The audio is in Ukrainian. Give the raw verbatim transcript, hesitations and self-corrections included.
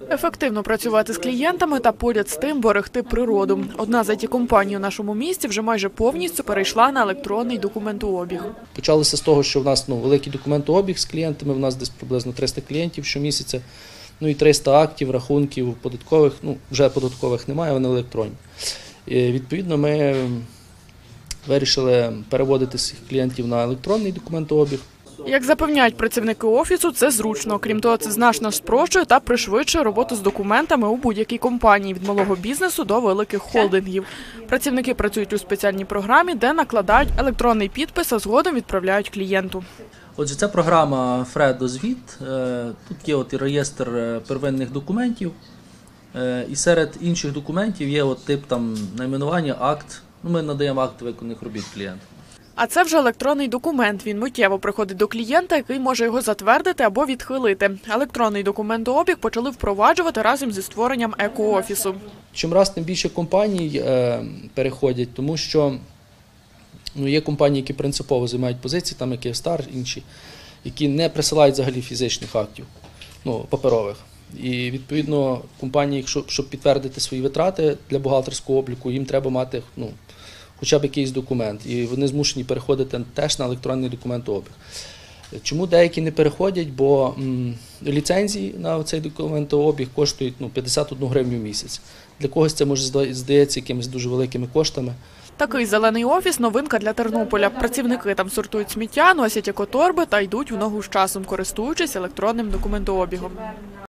Ефективно працювати з клієнтами та поряд з тим берегти природу. Одна з ай ті-компаній у нашому місті вже майже повністю перейшла на електронний документообіг. Почалося з того, що в нас ну, великий документообіг з клієнтами, в нас десь приблизно триста клієнтів щомісяця, ну і триста актів, рахунків податкових, ну вже податкових немає, вони електронні. І, відповідно, ми вирішили переводити всіх клієнтів на електронний документообіг. Як запевняють працівники офісу, це зручно. Крім того, це значно спрощує та пришвидшує роботу з документами у будь-якій компанії, від малого бізнесу до великих холдингів. Працівники працюють у спеціальній програмі, де накладають електронний підпис, а згодом відправляють клієнту. Отже, це програма «Фредо-звіт». Тут є от і реєстр первинних документів. І серед інших документів є от тип там найменування, акт. Ну, ми надаємо акт виконаних робіт клієнту. А це вже електронний документ. Він миттєво приходить до клієнта, який може його затвердити або відхилити. Електронний документообіг почали впроваджувати разом зі створенням еко-офісу. Чимраз тим більше компаній е, переходять, тому що ну, є компанії, які принципово займають позиції, там як Київстар, інші, які не присилають взагалі фізичних актів, ну, паперових. І, відповідно, компанії, якщо, щоб підтвердити свої витрати для бухгалтерського обліку, їм треба мати, ну, хоча б якийсь документ, і вони змушені переходити теж на електронний документообіг. Чому деякі не переходять? Бо м, ліцензії на цей документообіг коштують ну, п'ятдесят одну гривню в місяць. Для когось це може здається якимись дуже великими коштами. Такий зелений офіс – новинка для Тернополя. Працівники там сортують сміття, носять екоторби та йдуть в ногу з часом, користуючись електронним документообігом.